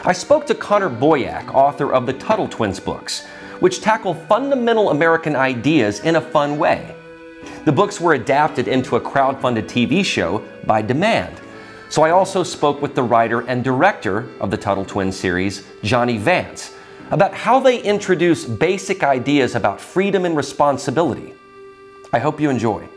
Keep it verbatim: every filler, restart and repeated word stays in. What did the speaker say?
I spoke to Connor Boyack, author of the Tuttle Twins books, which tackle fundamental American ideas in a fun way. The books were adapted into a crowd-funded T V show by demand. So I also spoke with the writer and director of the Tuttle Twins series, Jonny Vance, about how they introduce basic ideas about freedom and responsibility. I hope you enjoy.